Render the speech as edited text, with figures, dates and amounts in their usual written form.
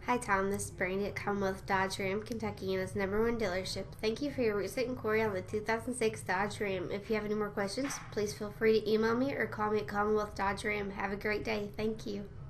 Hi Tom, this is Brandy at Commonwealth Dodge Ram, Kentucky, and its #1 dealership. Thank you for your recent inquiry on the 2006 Dodge Ram. If you have any more questions, please feel free to email me or call me at Commonwealth Dodge Ram. Have a great day. Thank you.